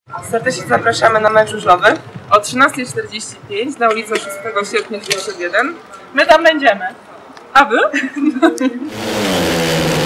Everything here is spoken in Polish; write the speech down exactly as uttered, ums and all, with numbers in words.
Serdecznie zapraszamy na mecz żużlowy o trzynastej czterdzieści pięć na ulicę szóstego sierpnia dziewięćdziesiąt jeden. My tam będziemy. A wy?